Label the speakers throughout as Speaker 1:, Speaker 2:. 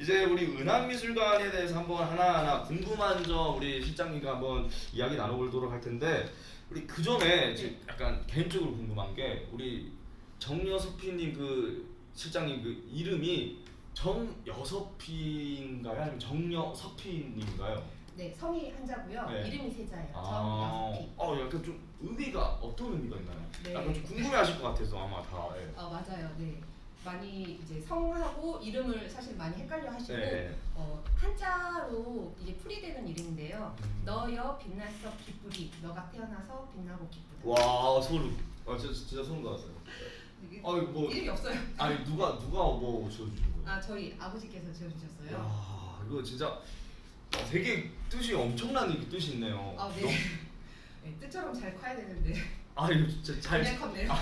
Speaker 1: 이제 우리 은암미술관에 대해서 한번 하나하나 궁금한 점 우리 실장님과 한번 이야기 나눠보도록 할 텐데, 우리 그 전에 약간 개인적으로 궁금한 게, 우리 정여섭피님 그 실장님 그 이름이 정여섭피인가요? 아니면 정여섭피님인가요?
Speaker 2: 네, 성이 한자고요.
Speaker 1: 네.
Speaker 2: 이름이 세자예요. 정여섭피.
Speaker 1: 약간 좀 의미가 어떤 의미가 있나요?
Speaker 2: 네.
Speaker 1: 약간 좀 궁금해하실 것 같아서 아마 다. 네.
Speaker 2: 맞아요. 네. 많이 이제 성하고 이름을 사실 많이 헷갈려 하시고,
Speaker 1: 네.
Speaker 2: 한자로 이게 풀이되는 이름인데요. 너여 빛나서 기쁘리, 너가 태어나서 빛나고 기쁘다.
Speaker 1: 와, 소름. 진짜 소름 돋았어요. 뭐
Speaker 2: 이름이 없어요.
Speaker 1: 아니 누가 뭐 지어주신 거예요?
Speaker 2: 저희 아버지께서 지어주셨어요.
Speaker 1: 야, 이거 진짜 되게 뜻이 엄청난 뜻이 있네요.
Speaker 2: 네. 네, 뜻처럼 잘 커야 되는데.
Speaker 1: 이거 진짜 잘.
Speaker 2: 그냥 컸네요.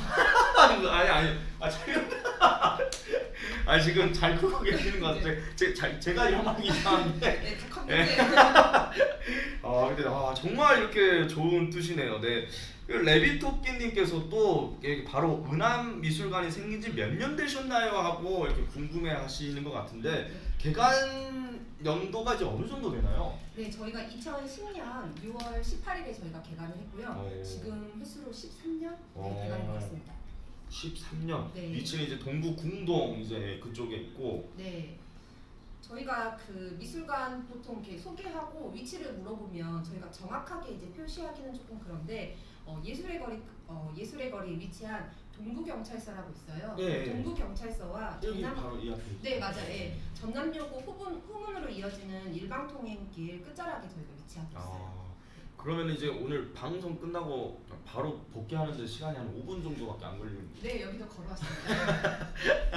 Speaker 1: 아니 지금 잘 크고 계시는 것 같아요. 제가 혐하기 이상한데.
Speaker 2: 네, 다 컸는데.
Speaker 1: 근데 정말 이렇게 좋은 뜻이네요. 네. 레비토끼님께서 또 바로 은암미술관이 생긴 지 몇 년 되셨나요? 하고 이렇게 궁금해하시는 것 같은데, 개관 연도가 이제 어느 정도 되나요?
Speaker 2: 네, 저희가 2010년 6월 18일에 저희가 개관을 했고요. 지금 횟수로 13년 개관인 것 같습니다.
Speaker 1: 13년.
Speaker 2: 네.
Speaker 1: 위치는 이제 동구 궁동 이제 그쪽에 있고.
Speaker 2: 네. 저희가 그 미술관 보통 이렇게 소개하고 위치를 물어보면 저희가 정확하게 이제 표시하기는 조금 그런데, 예술의 거리에 위치한 동부경찰서라고 있어요.
Speaker 1: 네.
Speaker 2: 동부경찰서와
Speaker 1: 여기 바로 이 앞에.
Speaker 2: 네, 맞아요. 네. 전남여고 후문으로 이어지는 일방통행길 끝자락에 저희가 위치하고 있어요.
Speaker 1: 그러면 이제 오늘 방송 끝나고 바로 복귀하는데 시간이 한 5분 정도밖에 안 걸리는데.
Speaker 2: 네, 여기도 걸어왔습니다.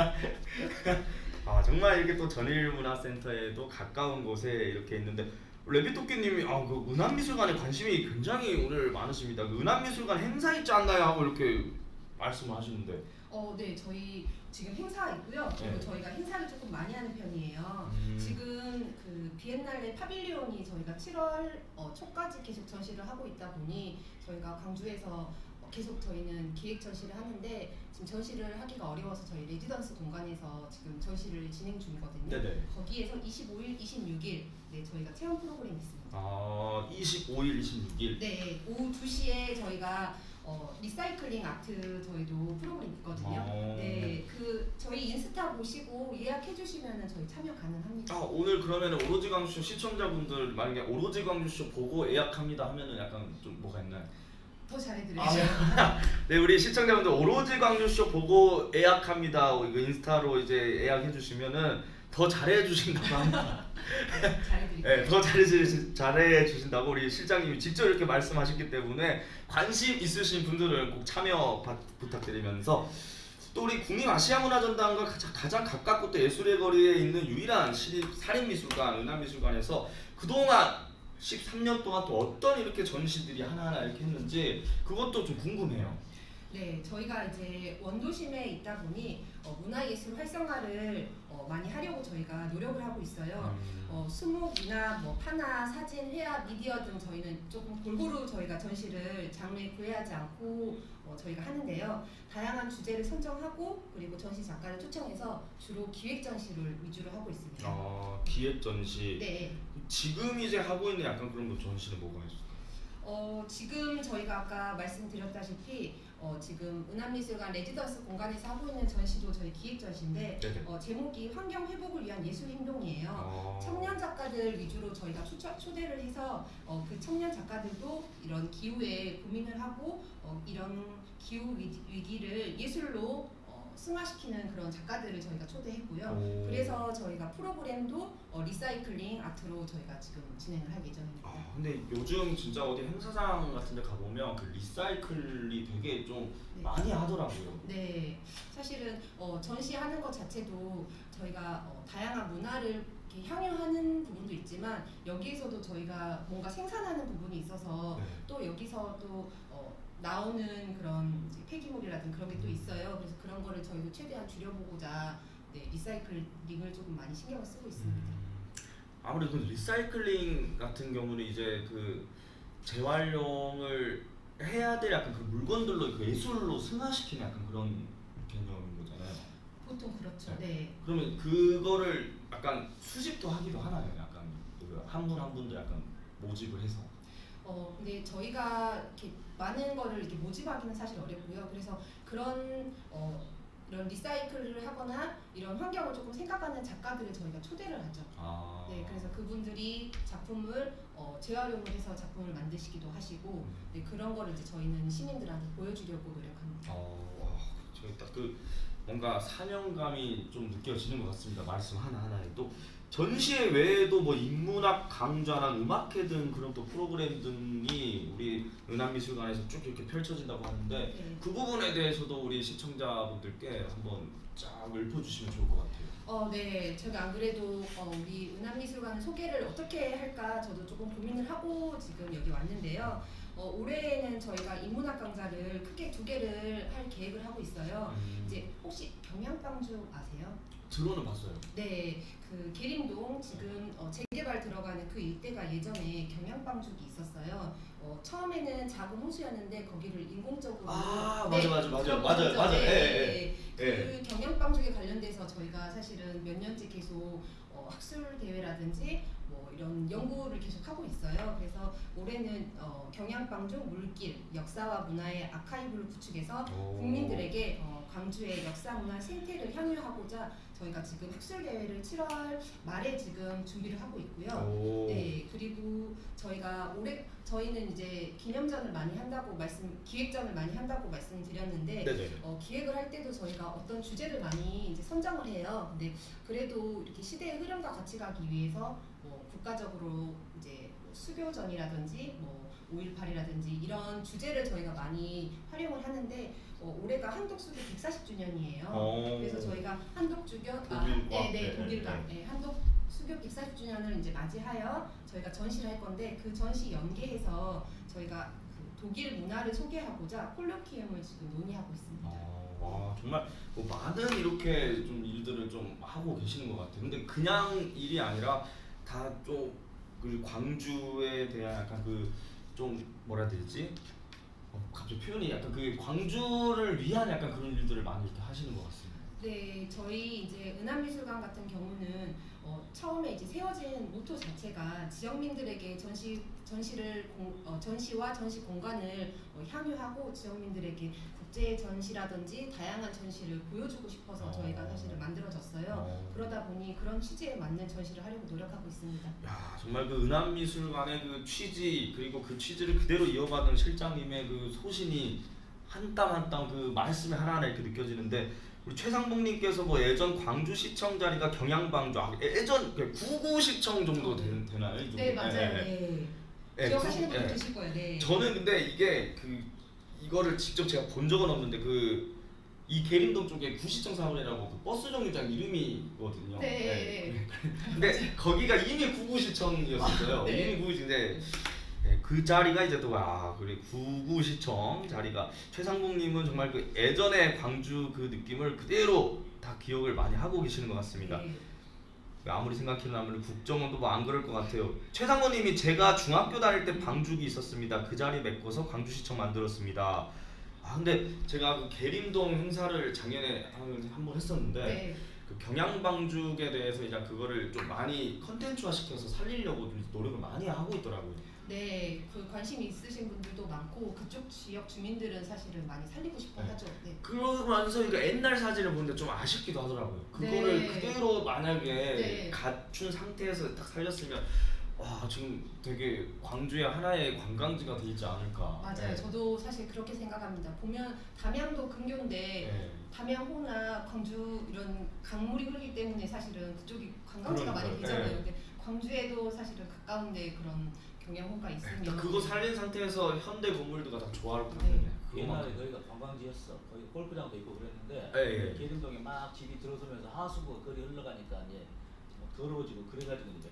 Speaker 1: 정말 이렇게 또 전일문화센터에도 가까운 곳에 이렇게 있는데, 레비토끼님이 그 은암미술관에 관심이 굉장히 오늘 많으십니다. 그 은암미술관 행사 있지 않나요? 하고 이렇게 말씀을 하시는데.
Speaker 2: 네, 저희 지금 행사 있고요. 그리고 저희가 행사를 조금 많이 하는 편이에요. 지금 그 비엔날레 파빌리온이 저희가 7월 초까지 계속 전시를 하고 있다 보니 저희가 광주에서 계속 저희는 기획 전시를 하는데, 지금 전시를 하기가 어려워서 저희 레지던스 공간에서 지금 전시를 진행 중이거든요.
Speaker 1: 네네.
Speaker 2: 거기에서 25일, 26일 저희가 체험 프로그램이 있습니다.
Speaker 1: 25일, 26일.
Speaker 2: 네, 오후 2시에 저희가 리사이클링 아트 저희도 프로그램 있거든요. 네, 저희 인스타 보시고 예약해 주시면은 저희 참여 가능합니다.
Speaker 1: 오늘 그러면 오로지 광주쇼 시청자분들 만약에 오로지 광주쇼 보고 예약합니다 하면은 약간 좀 뭐가 있나요?
Speaker 2: 더 잘해드리죠.
Speaker 1: 네, 우리 시청자분들 오로지 광주쇼 보고 예약합니다. 이거 인스타로 이제 예약해 주시면은 더 잘해 주신다고 합니다. 네, 더 잘해 주신다고 우리 실장님이 직접 이렇게 말씀하셨기 때문에 관심 있으신 분들은 꼭 참여 부탁드리면서, 또 우리 국립아시아문화전당과 가장 가깝고 또 예술의 거리에 있는 유일한 사립미술관 은암미술관에서 그동안 13년 동안 또 어떤 이렇게 전시들이 하나하나 이렇게 했는지 그것도 좀 궁금해요.
Speaker 2: 네, 저희가 이제 원도심에 있다 보니 문화예술 활성화를 많이 하려고 저희가 노력을 하고 있어요. 수목이나 판화, 사진, 회화, 미디어 등 저희는 조금 골고루 저희가 전시를 장르에 구애하지 않고 저희가 하는데요. 다양한 주제를 선정하고 그리고 전시 작가를 초청해서 주로 기획 전시를 위주로 하고 있습니다.
Speaker 1: 기획 전시.
Speaker 2: 네.
Speaker 1: 지금 이제 하고 있는 약간 그런 전시는 뭐가 있어요?
Speaker 2: 지금 저희가 아까 말씀드렸다시피 지금 은암미술관 레지던스 공간에서 하고 있는 전시도 저희 기획 전시인데, 제목이 환경 회복을 위한 예술 행동이에요. 청년 작가들 위주로 저희가 초대를 해서 그 청년 작가들도 이런 기후에 고민을 하고 이런 기후 위기를 예술로 승화시키는 그런 작가들을 저희가 초대했고요. 그래서 저희가 프로그램도 리사이클링 아트로 저희가 지금 진행을 할 예정입니다.
Speaker 1: 근데 요즘 진짜 어디 행사장 같은 데 가보면 그 리사이클이 되게 좀 많이 하더라고요.
Speaker 2: 네, 사실은 전시하는 것 자체도 저희가 다양한 문화를 향유하는 부분도 있지만, 여기에서도 저희가 뭔가 생산하는 부분이 있어서 또 여기서 또 나오는 그런 이제 폐기물이라든 그런 게 또 있어요. 그래서 그런 거를 저희도 최대한 줄여보고자 리사이클링을 조금 많이 신경을 쓰고 있습니다.
Speaker 1: 아무래도 리사이클링 같은 경우는 이제 그 재활용을 해야 될 약간 그 물건들로 그 예술로 승화시키는 약간 그런 개념인 거잖아요.
Speaker 2: 보통 그렇죠. 네.
Speaker 1: 그러면 그거를 약간 수집도 하기도 하나요? 약간 한 분 한 분도 약간 모집을 해서.
Speaker 2: 근데 저희가 이렇게 많은 거를 이렇게 모집하기는 사실 어렵고요. 그래서 그런 이런 리사이클을 하거나 이런 환경을 조금 생각하는 작가들을 저희가 초대를 하죠. 네, 그래서 그분들이 작품을 재활용을 해서 작품을 만드시기도 하시고, 네, 그런 거를 이제 저희는 시민들한테 보여주려고 노력합니다.
Speaker 1: 저희 딱 그 뭔가 사명감이 좀 느껴지는 것 같습니다. 말씀 하나하나에. 또 전시회 외에도 뭐 인문학 강좌나 음악회 등 그런 또 프로그램 등이 우리 은암미술관에서 쭉 이렇게 펼쳐진다고 하는데,
Speaker 2: 네.
Speaker 1: 그 부분에 대해서도 우리 시청자분들께 한번 쫙 읊어주시면 좋을 것 같아요.
Speaker 2: 네, 제가 안 그래도 우리 은암미술관 소개를 어떻게 할까 저도 조금 고민을 하고 지금 여기 왔는데요. 올해에는 저희가 인문학 강좌를 크게 2개를 할 계획을 하고 있어요. 이제 혹시 경양방주 아세요?
Speaker 1: 들어는 봤어요.
Speaker 2: 네, 그 계림동 지금 재개발 들어가는 그 일대가 예전에 경양방죽이 있었어요. 처음에는 작은 호수였는데 거기를 인공적으로
Speaker 1: 맞아요.
Speaker 2: 그 경양방죽에 관련돼서 저희가 사실은 몇 년째 계속 학술 대회라든지 뭐 이런 연구를 계속 하고 있어요. 그래서 올해는 경양방죽 물길 역사와 문화의 아카이브를 구축해서 국민들에게 광주의 역사 문화 생태를 향유하고자 저희가 지금 학술 대회를 7월 말에 지금 준비를 하고 있고요. 네, 그리고 저희는 이제 기념전을 많이 한다고 기획전을 많이 한다고 말씀드렸는데, 기획을 할 때도 저희가 어떤 주제를 많이 이제 선정을 해요. 근데 그래도 이렇게 시대의 흐름과 같이 가기 위해서 뭐 국가적으로 이제 수교전이라든지 뭐 5.18이라든지 이런 주제를 저희가 많이 활용을 하는데, 올해가 한독수교 140주년이에요. 그래서 저희가 한독수교 한독수교 140주년을 이제 맞이하여 저희가 전시를 할 건데, 그 전시 연계해서 저희가 그 독일 문화를 소개하고자 콜로키움을 지금 논의하고 있습니다.
Speaker 1: 정말 뭐 많은 이렇게 좀 일들을 좀 하고 계시는 것 같아요. 근데 그냥 일이 아니라 다 좀 그 광주에 대한 약간 그 좀 뭐라 해야 되지? 갑자기 표현이 약간 그 광주를 위한 약간 그런 일들을 많이 이렇게 하시는 것 같습니다.
Speaker 2: 네, 저희 이제 은암미술관 같은 경우는 처음에 이제 세워진 모토 자체가 지역민들에게 전시와 전시 공간을 향유하고 지역민들에게 국제 전시라든지 다양한 전시를 보여주고 싶어서 저희가 사실은 만들어졌어요. 그러다 보니 그런 취지에 맞는 전시를 하려고 노력하고 있습니다.
Speaker 1: 야, 정말 그 은암미술관의 그 취지, 그리고 그 취지를 그대로 이어받은 실장님의 그 소신이 한 땀 한 땀 그 말씀이 하나하나 이렇게 느껴지는데, 우리 최상봉님께서 뭐 예전 광주시청 자리가 경양방주, 예전 99시청 정도 되나요?
Speaker 2: 네, 맞아요. 기억하시는 분들 계실 거예요. 네.
Speaker 1: 저는 근데 이게 이거를 직접 제가 본 적은 없는데 이 계림동 쪽에 구시청 사거리라고 그 버스 정류장 이름이거든요.
Speaker 2: 네.
Speaker 1: 근데 거기가 이미 구구시청이었어요. 이미 구구시인데 그 자리가 이제 또 그래 구구시청 자리가, 최상봉님은 정말 그 예전의 광주 그 느낌을 그대로 다 기억을 많이 하고 계시는 것 같습니다. 아무리 생각해도 아무리 국정원도 뭐 안 그럴 것 같아요. 최상호님이 제가 중학교 다닐 때 방죽이 있었습니다. 그 자리 메꿔서 광주시청 만들었습니다. 근데 제가 그 계림동 행사를 작년에 한번 했었는데 그 경양방죽에 대해서 이제 그거를 좀 많이 컨텐츠화 시켜서 살리려고 좀 노력을 많이 하고 있더라고요.
Speaker 2: 네, 그 관심 있으신 분들도 많고 그쪽 지역 주민들은 사실은 많이 살리고 싶어 하죠.
Speaker 1: 그러면서 그러니까 옛날 사진을 보는데 좀 아쉽기도 하더라고요. 그거를 그대로 만약에 갖춘 상태에서 딱 살렸으면 지금 되게 광주의 하나의 관광지가 되지 않을까.
Speaker 2: 맞아요. 저도 사실 그렇게 생각합니다. 보면 담양도 근교인데 담양호나 광주 이런 강물이 흐르기 때문에 사실은 그쪽이 관광지가 많이 되잖아요. 근데 광주에도 사실은 가까운데 그런 경양호가 있으면
Speaker 1: 그거 살린 상태에서 현대 건물들가 다 좋아할 것 같아요.
Speaker 3: 옛날에 거기가 관광지였어. 거기 골프장도 있고 그랬는데 계림동에 막 집이 들어서면서 하수구 거리 흘러가니까 이제 더러워지고 그래가지고 이제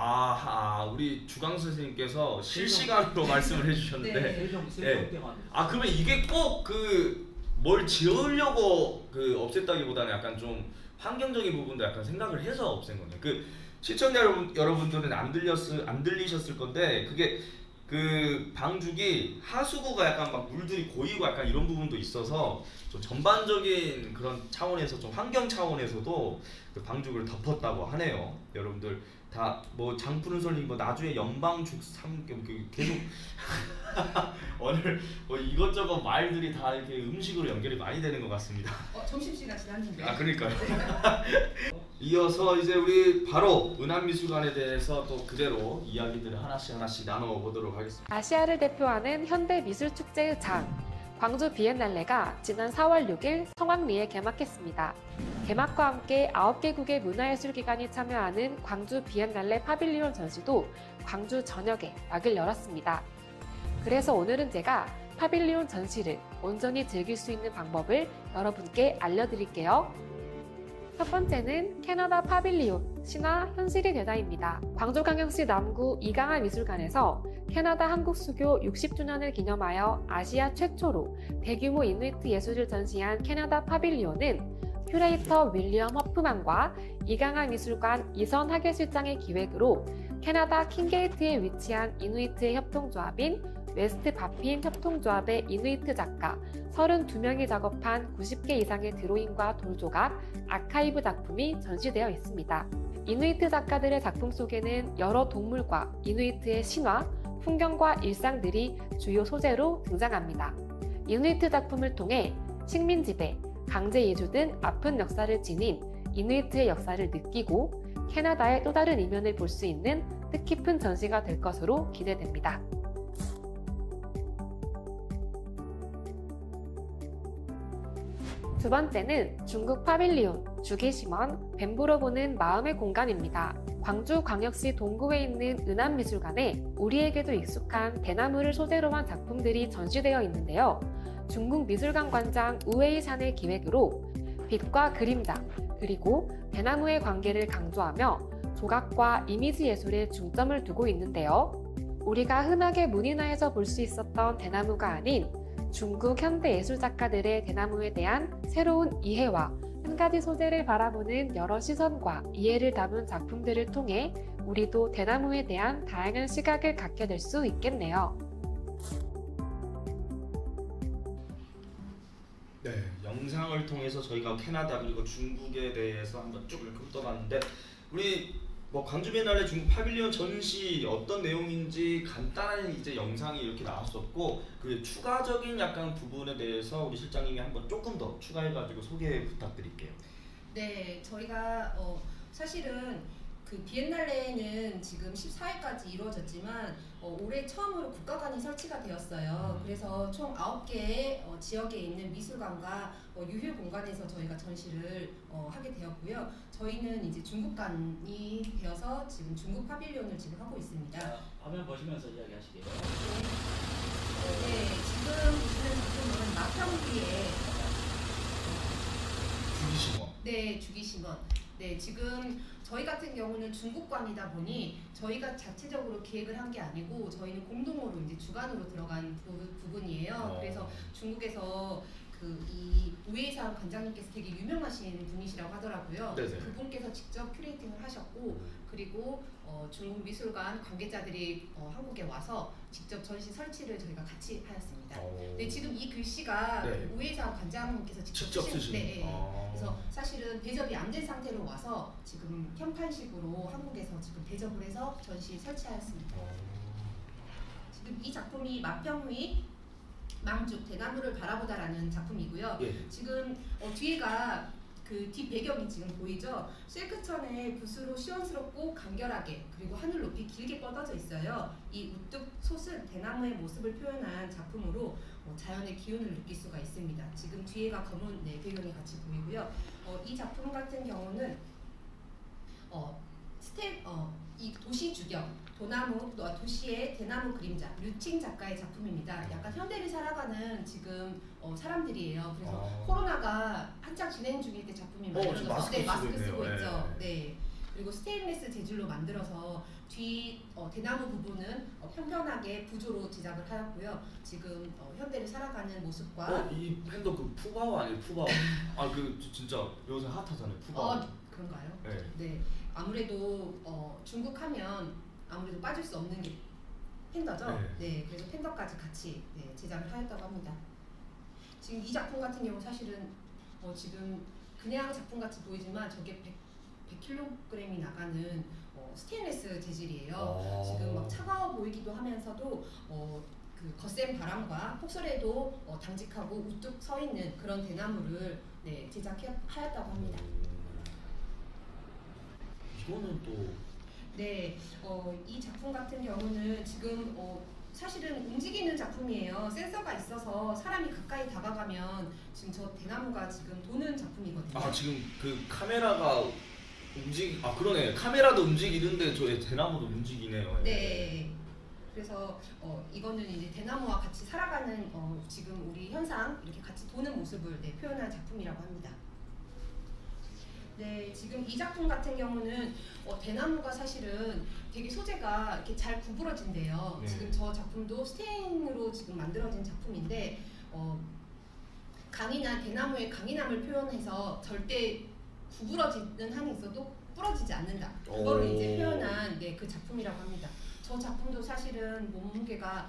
Speaker 1: 우리 주강 선생님께서 실시간으로 말씀을 해주셨는데
Speaker 3: 세종 때만
Speaker 1: 그러면 이게 꼭 뭘 지으려고 없앴다기보다는 약간 좀 환경적인 부분도 약간 생각을 해서 없앤 거네요. 시청자 여러분들은 안 들리셨을 건데, 그게 그 방죽이 하수구가 약간 막 물들이 고이고 약간 이런 부분도 있어서 좀 전반적인 그런 차원에서 좀 환경 차원에서도 방죽을 덮었다고 하네요. 여러분들 다 뭐 장푸른솔님 뭐 나주에 연방죽 삼겹 계속 오늘 뭐 이것저것 말들이 다 이렇게 음식으로 연결이 많이 되는 것 같습니다.
Speaker 2: 점심시간 지났는데.
Speaker 1: 아 그러니까요. 이어서 이제 우리 바로 은암미술관에 대해서 또 그대로 이야기들을 하나씩 나눠보도록 하겠습니다.
Speaker 4: 아시아를 대표하는 현대미술축제의 장 광주 비엔날레가 지난 4월 6일 성황리에 개막했습니다. 개막과 함께 9개국의 문화예술기관이 참여하는 광주 비엔날레 파빌리온 전시도 광주 전역에 막을 열었습니다. 그래서 오늘은 제가 파빌리온 전시를 온전히 즐길 수 있는 방법을 여러분께 알려드릴게요. 첫 번째는 캐나다 파빌리온 신화 현실의 대사입니다. 광주광역시 남구 이강화 미술관에서 캐나다 한국 수교 60주년을 기념하여 아시아 최초로 대규모 이누이트 예술을 전시한 캐나다 파빌리온은 큐레이터 윌리엄 허프만과 이강화 미술관 이선 학예실장의 기획으로 캐나다 킹게이트에 위치한 이누이트의 협동조합인 웨스트 바핀 협동조합의 이누이트 작가 32명이 작업한 90개 이상의 드로잉과 돌조각, 아카이브 작품이 전시되어 있습니다. 이누이트 작가들의 작품 속에는 여러 동물과 이누이트의 신화, 풍경과 일상들이 주요 소재로 등장합니다. 이누이트 작품을 통해 식민지배, 강제 이주 등 아픈 역사를 지닌 이누이트의 역사를 느끼고 캐나다의 또 다른 이면을 볼 수 있는 뜻깊은 전시가 될 것으로 기대됩니다. 두 번째는 중국 파빌리온, 주기심원, 뱀보러 보는 마음의 공간입니다. 광주광역시 동구에 있는 은암미술관에 우리에게도 익숙한 대나무를 소재로 한 작품들이 전시되어 있는데요. 중국 미술관 관장 우웨이샨의 기획으로 빛과 그림자, 그리고 대나무의 관계를 강조하며 조각과 이미지 예술에 중점을 두고 있는데요. 우리가 흔하게 문인화에서 볼 수 있었던 대나무가 아닌 중국 현대 예술 작가들의 대나무에 대한 새로운 이해와 한 가지 소재를 바라보는 여러 시선과 이해를 담은 작품들을 통해 우리도 대나무에 대한 다양한 시각을 갖게 될 수 있겠네요.
Speaker 1: 네, 영상을 통해서 저희가 캐나다 그리고 중국에 대해서 한번 쭉 훑어봤는데 우리 뭐 광주 비엔날레 중국 파빌리온 전시 어떤 내용인지 간단한 이제 영상이 이렇게 나왔었고 그 추가적인 약간 부분에 대해서 우리 실장님이 한번 조금 더 추가해가지고 소개 부탁드릴게요.
Speaker 2: 네, 저희가 사실은 그 비엔날레는 지금 14회까지 이루어졌지만 올해 처음으로 국가관이 설치가 되었어요. 그래서 총 9개의 지역에 있는 미술관과 유휴 공간에서 저희가 전시를 하게 되었고요. 저희는 이제 중국관이 되어서 지금 중국 파빌리온을 지금 하고 있습니다.
Speaker 3: 화면 보시면서 이야기하시게요.
Speaker 2: 네, 지금 보시는 작품은 마평리의
Speaker 1: 주기심원.
Speaker 2: 네, 주기심원. 네, 지금 저희 같은 경우는 중국관이다 보니 저희가 자체적으로 기획을 한 게 아니고 저희는 공동으로 이제 주관으로 들어간 부분이에요. 그래서 중국에서 이 우회상 관장님께서 되게 유명하신 분이시라고 하더라고요.
Speaker 1: 네네.
Speaker 2: 그분께서 직접 큐레이팅을 하셨고 그리고 중국 미술관 관계자들이 한국에 와서 직접 전시 설치를 저희가 같이 하였습니다. 네, 지금 이 글씨가
Speaker 1: 네.
Speaker 2: 우회상 관장님께서 직접 쓰신 네. 그래서 사실은 대접이 안 된 상태로 와서 지금 현판식으로 한국에서 지금 대접을 해서 전시 설치하였습니다. 지금 이 작품이 마평리 망죽 대나무를 바라보다라는 작품이고요.
Speaker 1: 예.
Speaker 2: 지금 뒤에가 그 뒷배경이 지금 보이죠? 실크천에 붓으로 시원스럽고 간결하게 그리고 하늘 높이 길게 뻗어져 있어요. 이 우뚝 솟은 대나무의 모습을 표현한 작품으로 자연의 기운을 느낄 수가 있습니다. 지금 뒤에가 검은 배경이 같이 보이고요. 이 작품 같은 경우는 이 도시 주경, 도시의 대나무 그림자, 류칭 작가의 작품입니다. 약간 현대를 살아가는 지금 사람들이에요. 그래서 코로나가 한창 진행 중일 때 작품이 만들어져서 마스크 쓰고 있죠. 네. 그리고 스테인리스 재질로 만들어서 뒤 대나무 부분은 평평하게 부조로 제작을 하였고요. 지금 현대를 살아가는 모습과
Speaker 1: 이 팬더 그 푸바오 아니에요? 푸바오. 아 그 진짜 요새 핫하잖아요. 푸바오.
Speaker 2: 그런가요?
Speaker 1: 네.
Speaker 2: 네. 아무래도 중국 하면 아무래도 빠질 수 없는 게 팬더죠. 네. 그래서 팬더까지 같이 제작을 하였다고 합니다. 지금 이 작품 같은 경우 사실은 지금 그냥 작품 같이 보이지만 저게 100kg이 나가는 스테인리스 재질이에요. 지금 막 차가워 보이기도 하면서도 그 거센 바람과 폭설에도 당직하고 우뚝 서 있는 그런 대나무를 제작하였다고 합니다.
Speaker 1: 이거는 또
Speaker 2: 네, 이 작품 같은 경우는 지금 사실은 움직이는 작품이에요. 센서가 있어서 사람이 가까이 다가가면 지금 저 대나무가 지금 도는 작품이거든요.
Speaker 1: 아, 지금 그 카메라가 그러네. 카메라도 움직이는데 저 대나무도 움직이네요.
Speaker 2: 네. 그래서 이거는 이제 대나무와 같이 살아가는 지금 우리 현상 이렇게 같이 도는 모습을 표현한 작품이라고 합니다. 네, 지금 이 작품 같은 경우는 대나무가 사실은 되게 소재가 이렇게 잘 구부러진대요. 네. 지금 저 작품도 스테인으로 지금 만들어진 작품인데 강인한 대나무의 강인함을 표현해서 절대 구부러지는 한이 있어도 부러지지 않는다. 그거를 이제 표현한 그 작품이라고 합니다. 저 작품도 사실은 무게가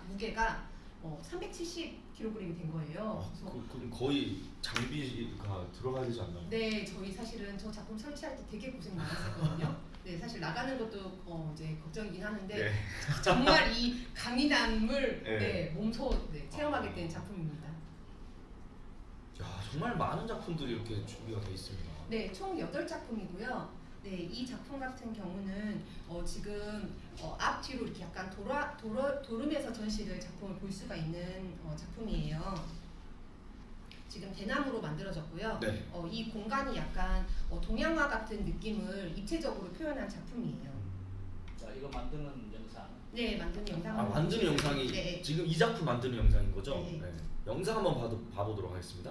Speaker 2: 370kg이 된 거예요.
Speaker 1: 그럼 거의 장비가 들어가야 되지 않나요?
Speaker 2: 네, 저희 사실은 저 작품 설치할 때 되게 고생 많았었거든요. 네, 사실 나가는 것도 이제 걱정이긴 하는데 정말 이 강인함을 몸소 체험하게 된 작품입니다.
Speaker 1: 야, 정말 많은 작품들이 이렇게 준비가 돼 있습니다.
Speaker 2: 네, 총 8작품이고요. 네, 이 작품 같은 경우는 지금 앞뒤로 이렇게 약간 도름에서 전시를 작품을 볼 수가 있는 작품이에요. 지금 대나무로 만들어졌고요. 네. 이 공간이 약간 동양화 같은 느낌을 입체적으로 표현한 작품이에요.
Speaker 3: 자, 이거 만드는 영상.
Speaker 2: 네, 만드는 영상.
Speaker 1: 만드는 영상이 지금 이 작품 만드는 영상인 거죠? 네. 네. 영상 한번 봐보도록 하겠습니다.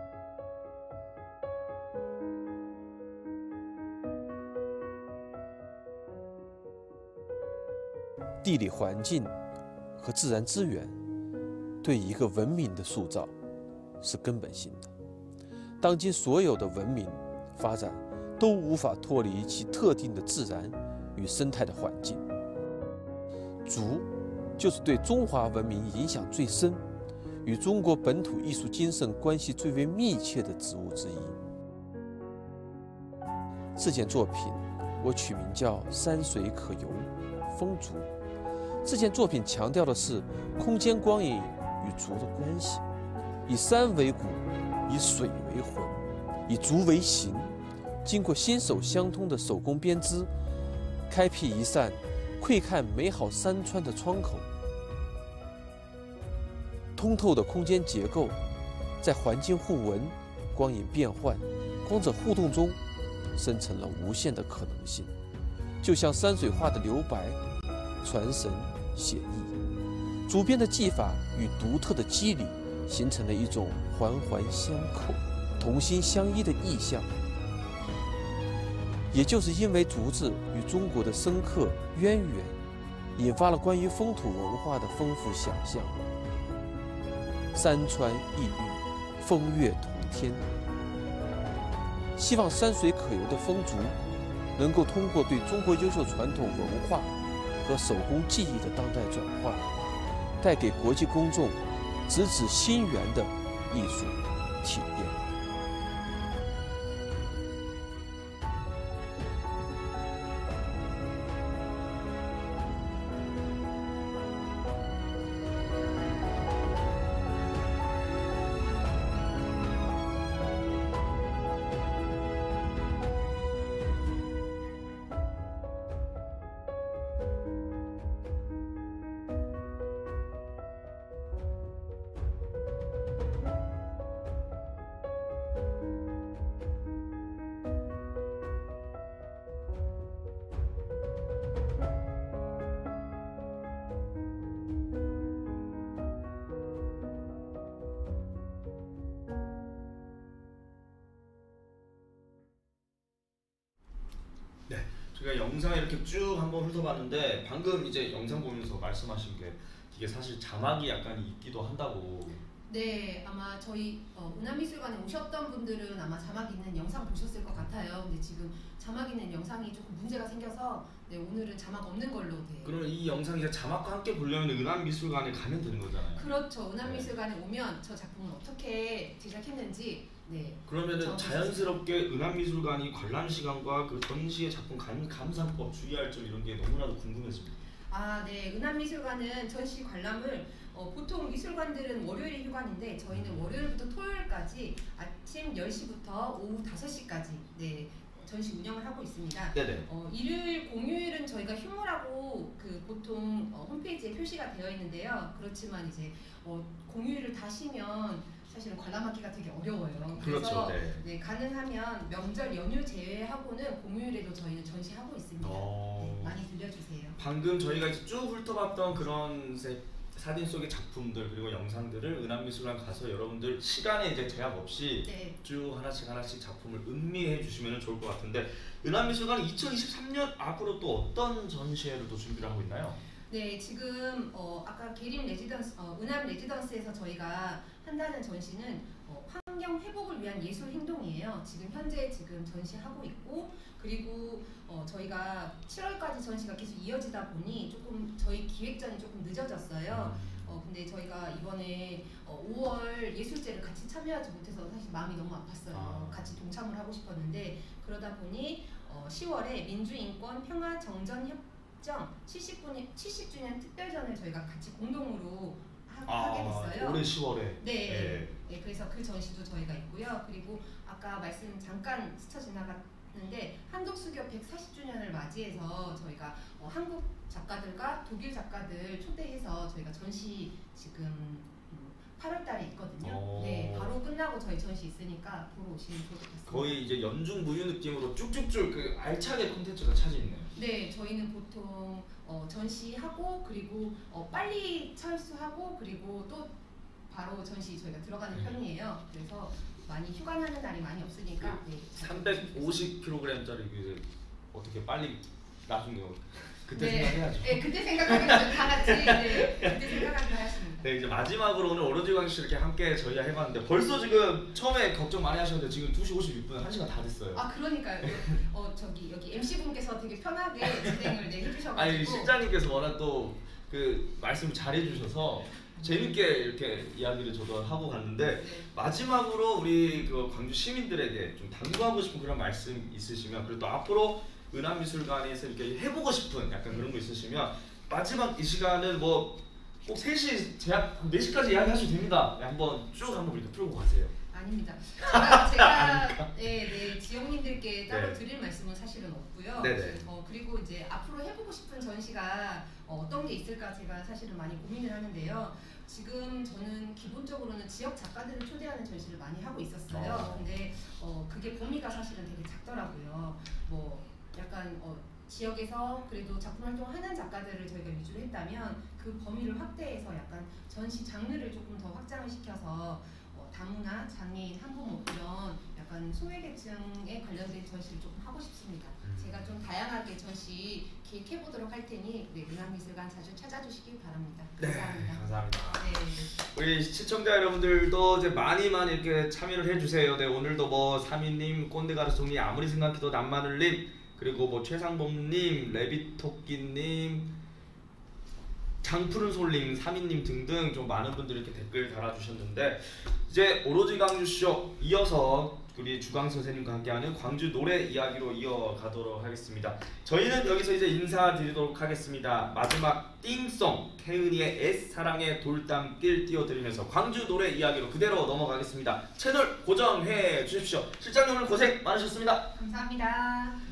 Speaker 5: 地理环境和自然资源对一个文明的塑造是根本性的。当今所有的文明发展都无法脱离其特定的自然与生态的环境。竹就是对中华文明影响最深、与中国本土艺术精神关系最为密切的植物之一。这件作品我取名叫《山水可游·风竹》。这件作品强调的是空间光影与竹的关系，以山为骨，以水为魂，以竹为形，经过心手相通的手工编织，开辟一扇窥看美好山川的窗口。通透的空间结构，在环境互文、光影变换、光者互动中，生成了无限的可能性，就像山水画的留白、传神、写意。竹编的技法与独特的肌理，形成了一种环环相扣、同心相依的意象。也就是因为竹子与中国的深刻渊源，引发了关于风土文化的丰富想象。山川异域，风月同天。希望山水可游的风竹，能够通过对中国优秀传统文化和手工技艺的当代转化，带给国际公众直指心源的艺术体验。
Speaker 1: 네, 제가 영상 이렇게 쭉 한번 훑어봤는데 방금 이제 영상 보면서 말씀하신 게 이게 사실 자막이 약간 있기도 한다고.
Speaker 2: 네, 아마 저희 운암미술관에 오셨던 분들은 아마 자막 있는 영상 보셨을 것 같아요. 근데 지금 자막 있는 영상이 조금 문제가 생겨서 오늘은 자막 없는 걸로 돼요.
Speaker 1: 그러면 이 영상 이제 자막과 함께 보려면 운암미술관에 가면 되는 거잖아요.
Speaker 2: 그렇죠. 운암미술관에 오면 저 작품을 어떻게 제작했는지 네.
Speaker 1: 그러면은 자연스럽게 은암미술관이 관람 시간과 그 전시의 작품 감상법 주의할 점 이런 게 너무나도 궁금해집니다.
Speaker 2: 아, 네. 은암미술관은 전시 관람을 보통 미술관들은 월요일이 휴관인데 저희는 월요일부터 토요일까지 아침 10시부터 오후 5시까지 네, 전시 운영을 하고 있습니다.
Speaker 1: 네네.
Speaker 2: 일요일, 공휴일은 저희가 휴무라고 그 보통 홈페이지에 표시가 되어 있는데요. 그렇지만 이제 공휴일을 다 쉬면 사실은 관람하기가 되게 어려워요. 그래서
Speaker 1: 그렇죠.
Speaker 2: 네, 가능하면 명절 연휴 제외하고는 공휴일에도 저희는 전시하고 있습니다. 네, 많이 들려주세요.
Speaker 1: 방금 저희가 이제 쭉 훑어봤던 그런 사진 속의 작품들 그리고 영상들을 은암미술관 가서 여러분들 시간에 이제 제약 없이
Speaker 2: 네.
Speaker 1: 쭉 하나씩 작품을 음미해 주시면 좋을 것 같은데 은암미술관 2023년 앞으로 또 어떤 전시회를 또 준비를 하고 있나요?
Speaker 2: 네, 지금 아까 계림 레지던스, 은암 레지던스에서 저희가 한다는 전시는 환경 회복을 위한 예술 행동이에요. 지금 현재 전시하고 있고 그리고 저희가 7월까지 전시가 계속 이어지다 보니 조금 저희 기획전이 조금 늦어졌어요. 근데 저희가 이번에 5월 예술제를 같이 참여하지 못해서 사실 마음이 너무 아팠어요. 같이 동참을 하고 싶었는데 그러다 보니 10월에 민주인권 평화정전협정 70주년 특별전을 저희가 같이 공동으로 하게 됐어요.
Speaker 1: 올해 10월에.
Speaker 2: 네. 네. 그래서 그 전시도 저희가 있고요. 그리고 아까 말씀 잠깐 스쳐 지나갔는데 한독수교 140주년을 맞이해서 저희가 한국 작가들과 독일 작가들 초대해서 저희가 전시 지금 8월달에 있거든요. 네, 바로 끝나고 저희 전시 있으니까 보러 오시면 좋을 것 같습니다.
Speaker 1: 거의 이제 연중 무휴 느낌으로 쭉쭉쭉 그 알차게 콘텐츠가 차지있네요.
Speaker 2: 네, 저희는 보통 전시하고 그리고 빨리 철수하고 그리고 또 바로 전시 저희가 들어가는 편이에요. 그래서 많이 휴관하는 날이 많이 없으니까 네,
Speaker 1: 350kg짜리 그 어떻게 빨리 나중에요. 그때
Speaker 2: 네.
Speaker 1: 생각해야죠.
Speaker 2: 네, 그때 생각하면 다 같이 네, 그때 생각하기로 하십니다.
Speaker 1: 네, 이제 마지막으로 오늘 오로지 광주 이렇게 함께 저희가 해봤는데 벌써 지금 처음에 걱정 많이 하셨는데 지금 2시 56분 1시간 다 됐어요.
Speaker 2: 아, 그러니까요. 여기 MC 분께서 되게 편하게 진행을 해주셔가지고.
Speaker 1: 아니 실장님께서 워낙 또 그 말씀을 잘해주셔서 재밌게 이렇게 이야기를 저도 하고 갔는데 마지막으로 우리 그 광주 시민들에게 좀 당부하고 싶은 그런 말씀 있으시면 그리고 또 앞으로 은암미술관에서 이렇게 해보고 싶은 약간 그런 거 있으시면 마지막 이 시간은 뭐 꼭 3시 제약 4시까지 이야기하셔도 됩니다. 한번 이렇게 풀고 가세요.
Speaker 2: 아닙니다. 제가 네, 지영님들께 따로 드릴 말씀은 사실은 없고요.
Speaker 1: 네네.
Speaker 2: 그리고 이제 앞으로 해보고 싶은 전시가 어떤 게 있을까 제가 사실은 많이 고민을 하는데요. 지금 저는 기본적으로는 지역 작가들을 초대하는 전시를 많이 하고 있었어요. 근데 그게 범위가 사실은 되게 작더라고요. 뭐 약간 지역에서 그래도 작품 활동하는 작가들을 저희가 위주로 했다면 그 범위를 확대해서 약간 전시 장르를 조금 더 확장을 시켜서 다문화, 장애인, 한부모 이런 약간 소외계층에 관련된 전시를 조금 하고 싶습니다. 제가 좀 다양하게 전시 기획해보도록 할 테니 은암미술관 자주 찾아주시길 바랍니다. 감사합니다.
Speaker 1: 네, 감사합니다.
Speaker 2: 네.
Speaker 1: 우리 시청자 여러분들도 이제 많이 이렇게 참여를 해주세요. 네, 오늘도 뭐 사미님, 꼰대가르송님, 아무리 생각해도 남마늘님, 그리고 뭐 최상범님, 레비토끼님, 장푸른솔님, 사미님 등등 좀 많은 분들이 이렇게 댓글 달아주셨는데 이제 오로지 광주쇼 이어서 우리 주광 선생님과 함께하는 광주 노래 이야기로 이어가도록 하겠습니다. 저희는 여기서 이제 인사드리도록 하겠습니다. 마지막 띵송 태은이의 옛사랑의 돌담길 띄워드리면서 광주 노래 이야기로 그대로 넘어가겠습니다. 채널 고정해 주십시오. 실장님 오늘 고생 많으셨습니다.
Speaker 2: 감사합니다.